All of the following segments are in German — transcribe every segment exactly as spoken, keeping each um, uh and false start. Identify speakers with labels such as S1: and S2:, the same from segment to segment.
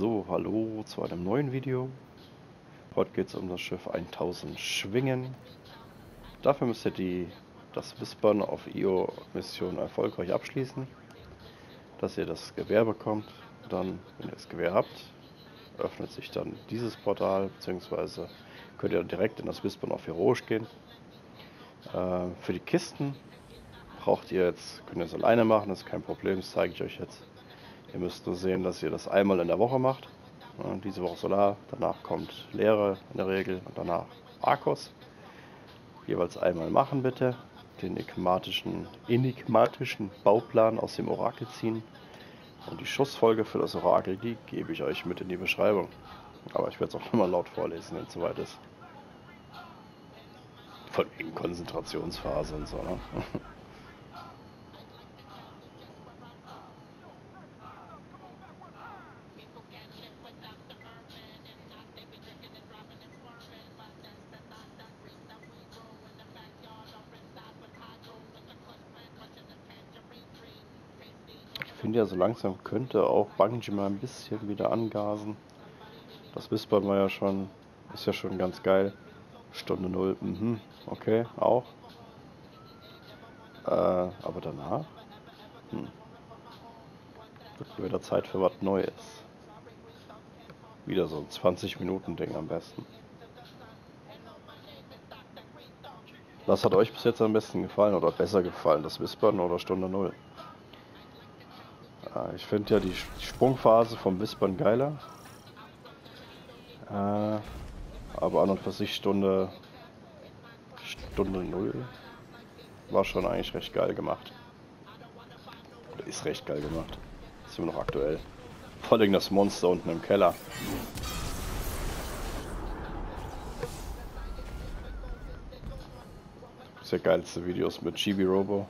S1: So, hallo zu einem neuen Video. Heute geht es um das Schiff tausend Schwingen. Dafür müsst ihr die, das Wispern auf I O-Mission erfolgreich abschließen, dass ihr das Gewehr bekommt. Dann, wenn ihr das Gewehr habt, öffnet sich dann dieses Portal, beziehungsweise könnt ihr direkt in das Wispern auf Heroisch gehen. Äh, für die Kisten braucht ihr jetzt, könnt ihr es alleine machen, das ist kein Problem, das zeige ich euch jetzt. Ihr müsst nur sehen, dass ihr das einmal in der Woche macht. Ja, diese Woche Solar, danach kommt Leere in der Regel und danach Arcos. Jeweils einmal machen bitte. Den enigmatischen, enigmatischen Bauplan aus dem Orakel ziehen. Und die Schussfolge für das Orakel, die gebe ich euch mit in die Beschreibung. Aber ich werde es auch nochmal laut vorlesen, wenn es soweit ist. Von wegen Konzentrationsphase und so, ne? Ich finde ja, so langsam könnte auch Bungie mal ein bisschen wieder angasen. Das Wispern war ja schon, ist ja schon ganz geil. Stunde null, mhm, okay, auch. Äh, aber danach? Hm. Wird wieder Zeit für was Neues. Wieder so ein zwanzig Minuten Ding am besten. Was hat euch bis jetzt am besten gefallen oder besser gefallen? Das Wispern oder Stunde null? Äh, ich finde ja die Sprungphase vom Wispern geiler. Äh, aber an und für sich Stunde, Stunde null war schon eigentlich recht geil gemacht. Oder ist recht geil gemacht. Ist immer noch aktuell. Vor allem das Monster unten im Keller. Das ist ja geilste Videos mit Chibi Robo.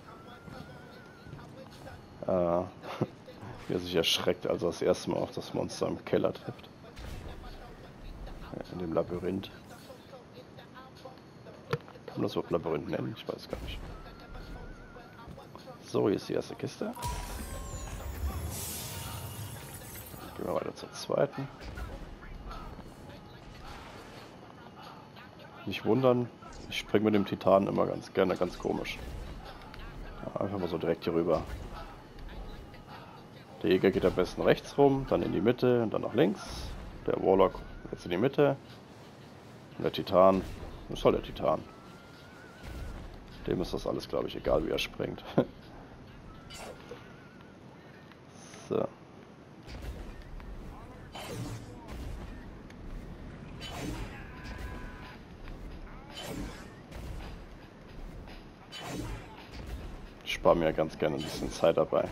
S1: Äh, wie er sich erschreckt, als er das erste Mal auf das Monster im Keller trifft. In dem Labyrinth. Kann man das überhaupt Labyrinth nennen? Ich weiß gar nicht. So, hier ist die erste Kiste. Gehen wir weiter zur zweiten. Nicht wundern, ich springe mit dem Titan immer ganz gerne ganz komisch. Einfach mal so direkt hier rüber. Der Jäger geht am besten rechts rum, dann in die Mitte und dann nach links. Der Warlock jetzt in die Mitte. Und der Titan, das ist halt der Titan. Dem ist das alles, glaube ich, egal wie er springt. So. Ich spare mir ganz gerne ein bisschen Zeit dabei.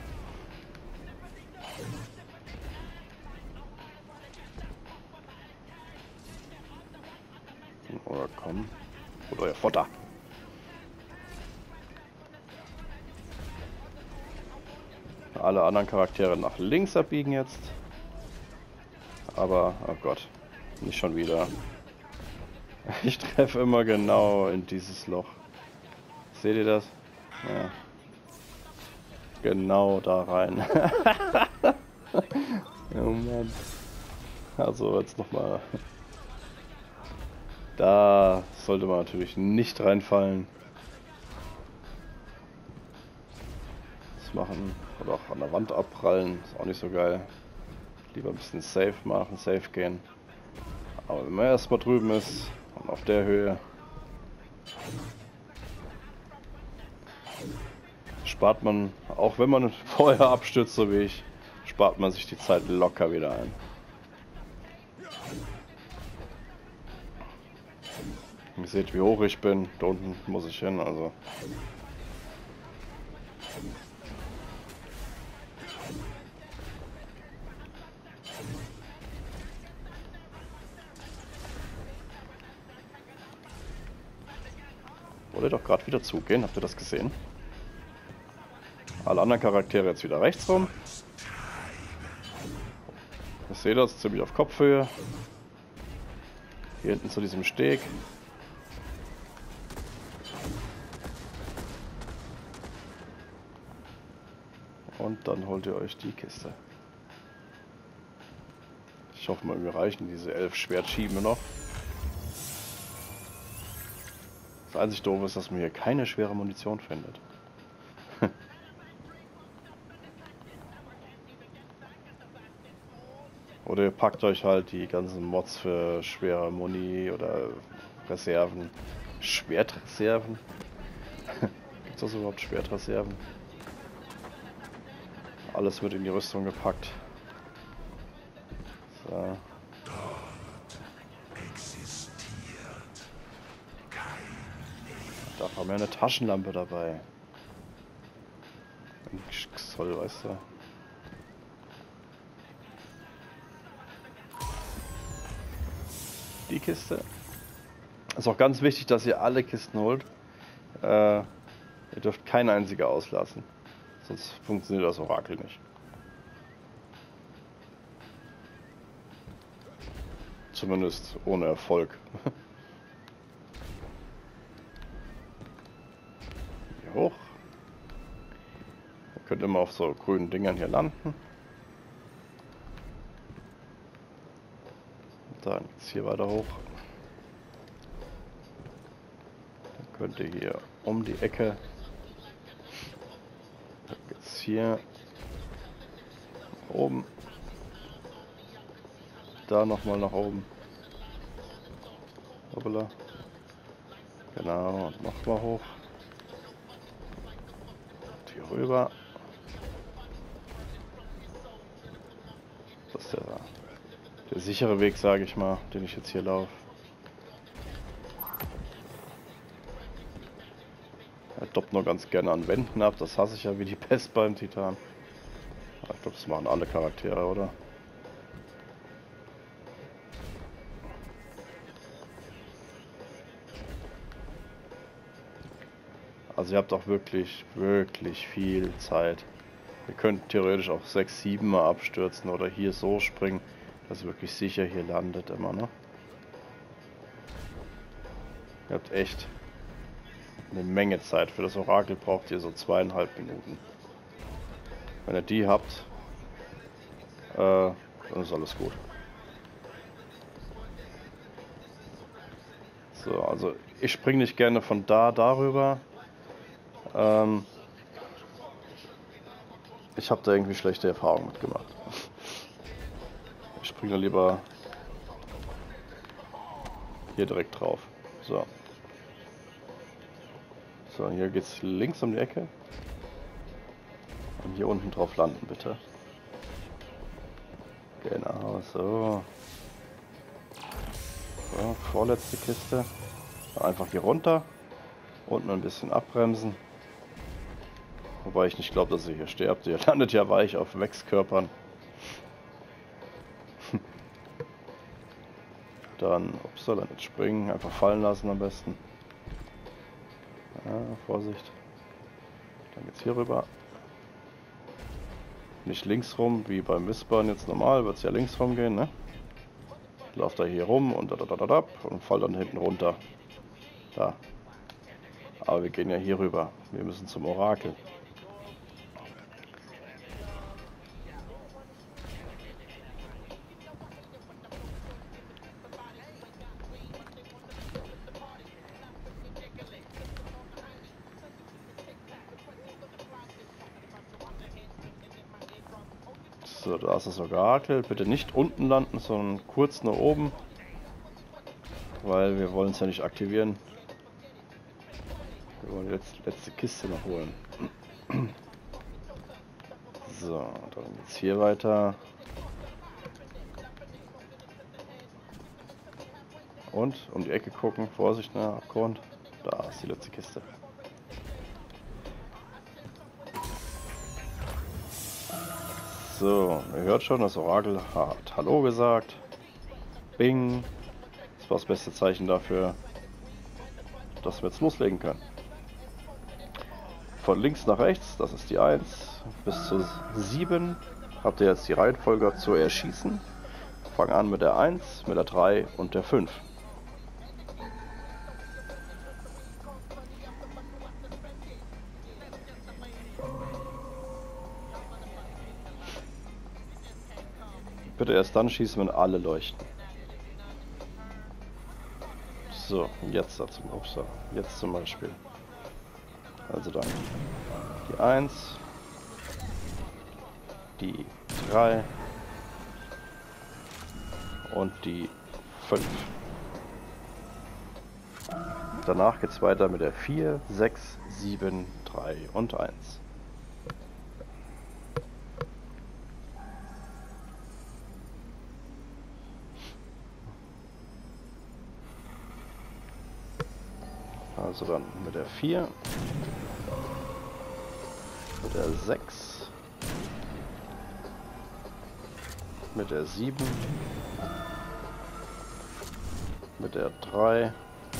S1: Oder komm. Oder euer Futter. Alle anderen Charaktere nach links abbiegen jetzt. Aber, oh Gott, nicht schon wieder. Ich treffe immer genau in dieses Loch. Seht ihr das? Ja. Genau da rein. Oh Mann. Also jetzt nochmal. Da sollte man natürlich nicht reinfallen. Das machen oder auch an der Wand abprallen, ist auch nicht so geil. Lieber ein bisschen safe machen, safe gehen. Aber wenn man erstmal drüben ist und auf der Höhe, spart man, auch wenn man vorher abstürzt, so wie ich, spart man sich die Zeit locker wieder ein. Ihr seht, wie hoch ich bin. Da unten muss ich hin, also. Wollte doch gerade wieder zugehen, habt ihr das gesehen? Alle anderen Charaktere jetzt wieder rechts rum. Ich sehe das ziemlich auf Kopfhöhe. Hier hinten zu diesem Steg. Und dann holt ihr euch die Kiste. hoffe mal, wir reichen diese elf Schwertschieben noch. Das einzig Doofe ist, dass man hier keine schwere Munition findet. Oder ihr packt euch halt die ganzen Mods für schwere Muni oder Reserven. Schwertreserven? Gibt es das überhaupt Schwertreserven? Alles wird in die Rüstung gepackt. So. Da haben wir eine Taschenlampe dabei. Soll, weißt du. Die Kiste. Ist auch ganz wichtig, dass ihr alle Kisten holt. Äh, ihr dürft keine einzige auslassen. Sonst funktioniert das Orakel nicht. Zumindest ohne Erfolg. Hier hoch. Ihr könnt immer auf so grünen Dingern hier landen. Und dann geht's hier weiter hoch. Dann könnt ihr hier um die Ecke. Dann geht's hier nach oben. Da nochmal nach oben. Hoppala. Genau, und nochmal hoch. Und hier rüber. Das ist der, der sichere Weg, sage ich mal, den ich jetzt hier laufe. Er doppt nur ganz gerne an Wänden ab, das hasse ich ja wie die Pest beim Titan. Ich glaube, das machen alle Charaktere, oder? Also ihr habt auch wirklich, wirklich viel Zeit. Ihr könnt theoretisch auch sechs, sieben Mal abstürzen oder hier so springen, dass ihr wirklich sicher hier landet immer, ne? Ihr habt echt eine Menge Zeit. Für das Orakel braucht ihr so zweieinhalb Minuten. Wenn ihr die habt, äh, dann ist alles gut. So, also ich springe nicht gerne von da darüber. Ähm, ich habe da irgendwie schlechte Erfahrungen mitgemacht. Ich springe lieber hier direkt drauf. So. So, hier geht's links um die Ecke. Und hier unten drauf landen, bitte. Genau, so. So, vorletzte Kiste. Einfach hier runter. Unten ein bisschen abbremsen. Wobei ich nicht glaube, dass ihr hier sterbt. Ihr landet ja weich auf Wechskörpern. Dann, ups, soll er nicht springen. Einfach fallen lassen am besten. Ja, Vorsicht. Dann geht's hier rüber. Nicht links rum, wie beim Whispern jetzt normal, wird es ja links rum gehen, ne? Ich laufe da hier rum und da, da, da, da, und fall dann hinten runter. Da. Aber wir gehen ja hier rüber. Wir müssen zum Orakel. So, da ist das Orakel. Bitte nicht unten landen, sondern kurz nach oben. Weil wir wollen es ja nicht aktivieren. Wir wollen jetzt die letzte Kiste noch holen. So, dann geht's hier weiter. Und um die Ecke gucken, Vorsicht, ne, Abgrund. Da ist die letzte Kiste. So, ihr hört schon, das Orakel hat Hallo gesagt. Bing. Das war das beste Zeichen dafür, dass wir jetzt loslegen können. Von links nach rechts, das ist die eins, bis zur sieben habt ihr jetzt die Reihenfolge zu erschießen. Fangen an mit der eins, mit der drei und der fünf. Bitte erst dann schießen, wenn alle leuchten. So, jetzt dazu. Ups, jetzt zum Beispiel. Also dann die eins, die drei und die fünf. Danach geht es weiter mit der vier, sechs, sieben, drei und eins. Also dann mit der vier, mit der sechs, mit der sieben, mit der drei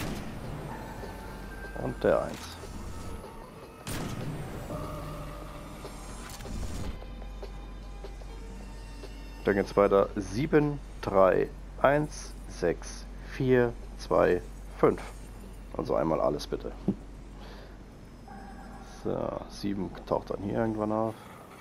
S1: und der eins. Dann geht es weiter sieben, drei, eins, sechs, vier, zwei, fünf. Also einmal alles bitte. So, sieben taucht dann hier irgendwann auf.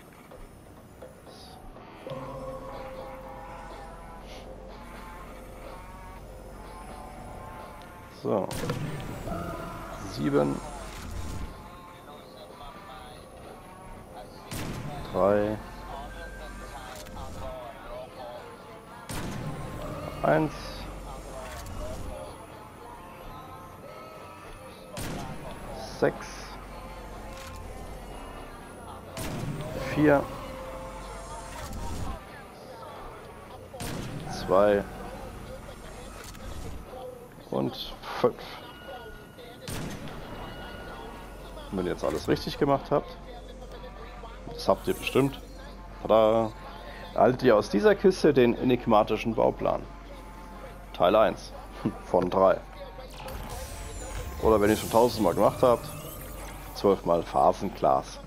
S1: So. sieben. drei. eins. sechs, vier, zwei und fünf. Wenn ihr jetzt alles richtig gemacht habt, das habt ihr bestimmt, tada, erhaltet ihr aus dieser Kiste den enigmatischen Bauplan. Teil eins von drei. Oder wenn ihr es schon tausendmal gemacht habt, zwölfmal Phasenglas.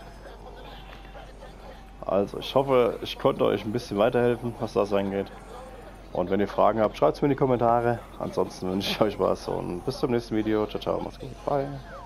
S1: Also ich hoffe, ich konnte euch ein bisschen weiterhelfen, was das angeht. Und wenn ihr Fragen habt, schreibt es mir in die Kommentare. Ansonsten wünsche ich euch was und bis zum nächsten Video. Ciao, ciao, macht's gut. Bye.